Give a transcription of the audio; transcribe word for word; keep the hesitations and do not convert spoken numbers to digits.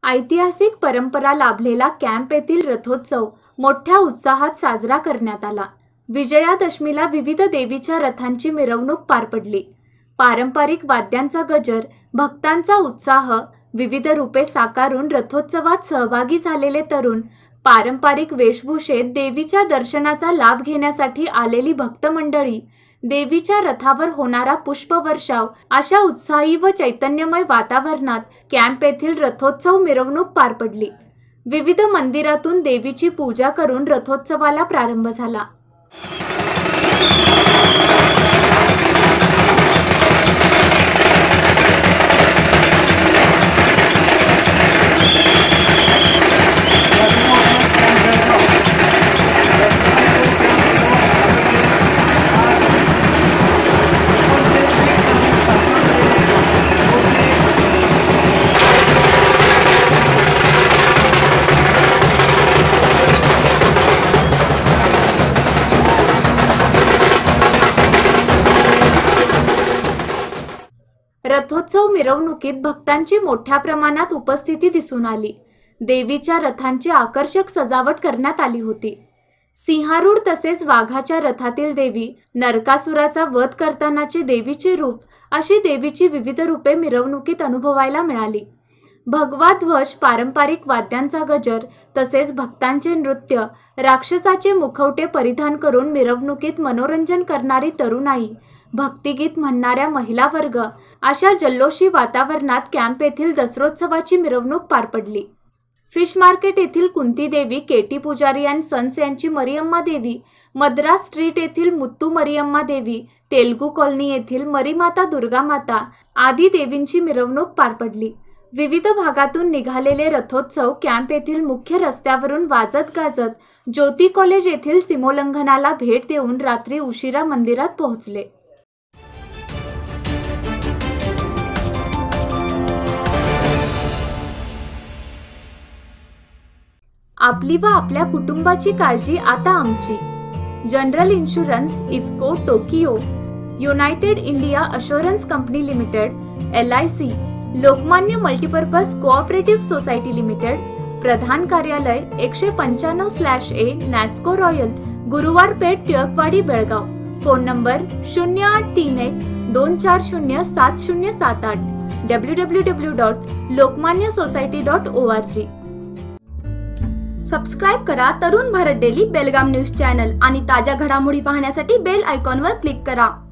ऐतिहासिक परंपरा लाभलेला कॅम्प येथील रथोत्सव मोठ्या उत्साहात साजरा करण्यात आला। विजयादशमीला विविध देवीच्या रथांची मिरवणूक पार पडली। पारंपरिक वाद्यांचा गजर, भक्तांचा उत्साह, विविध रूपे साकारून रथोत्सवात सहभागी झालेले तरुण, पारंपरिक वेशभूषेत देवीच्या दर्शनाचा लाभ घेण्यासाठी आलेली भक्त मंडळी, देवीच्या रथावर होणारा पुष्पवर्षाव अशा उत्साही व चैतन्यमय वातावरणात कॅम्प येथील रथोत्सव मिरवणूक पार पडली। विविध मंदिरातून देवीची पूजा करून रथोत्सवाला प्रारंभ झाला। रथोत्सव मिरवणुकीत भक्तांची मोठ्या प्रमाणात उपस्थिती दिसून आली। देवीच्या रथांची आकर्षक सजावट करण्यात आली होती। सिंहारूढ तसेच वाघाच्या रथातील देवी, नरकासुराचा वध करतानाचे देवीचे रूप अशी देवीची विविध रूपे मिरवणुकीत अनुभवायला मिळाली। भगवा ध्वज, पारंपरिक वाद्यांचा गजर तसेच भक्तांचे नृत्य, राक्षसाचे मुखवटे परिधान करून मिरवणुकीत मनोरंजन करणारी तरुणाई, भक्तिगीत म्हणणाऱ्या महिला वर्ग अशा जल्लोषी वातावरणात कॅम्प येथील दसरोत्सवाची मिरवणूक पार पडली। फिश मार्केट येथील कुंती देवी, केटी पुजारी अँड सन्स यांची मरियम्मा देवी, मद्रास स्ट्रीट येथील मुत्तू मरियम्मा देवी, तेलुगू कॉलनी येथील मरीमाता दुर्गा माता आदी देवींची मिरवणूक पार पडली। विविध भागातून निघालेले रथोत्सव कॅम्प येथील मुख्य रस्त्यावरून वाजत गाजत ज्योती कॉलेज येथील सीमोल्लंघनाला भेट देऊन रात्री उशिरा मंदिरात पोहोचले। आपली व आपल्या कुटुंबाची काळजी आता आमची। General insurance, IFFCO, Tokio, united India assurance company limited, L I C, Lokmanya multipurpose cooperative society limited, प्रधान कार्यालय एकशे पंच्याण्णव slash A, Nasco royal, Guruwar Peth, Tilakwadi, Belgaum. Phone number शून्य आठ तीन एक दोन चार शून्य सात शून्य सात आठ, W W W dot Lokmanya society dot O R G. Subscribe करा Tarun Bharat daily Belgaum news channel आणि ताज्या घडामोडी पाहण्यासाठी बेल आयकॉनवर क्लिक करा।